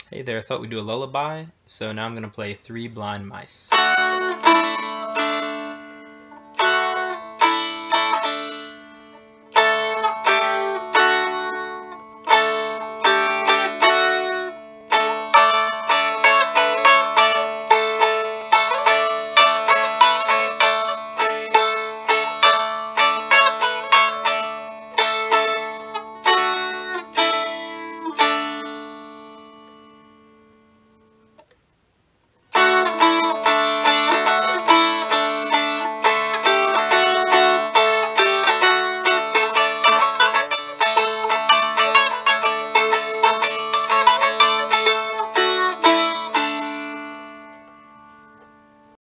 Hey there, I thought we'd do a lullaby, so now I'm going to play Three Blind Mice.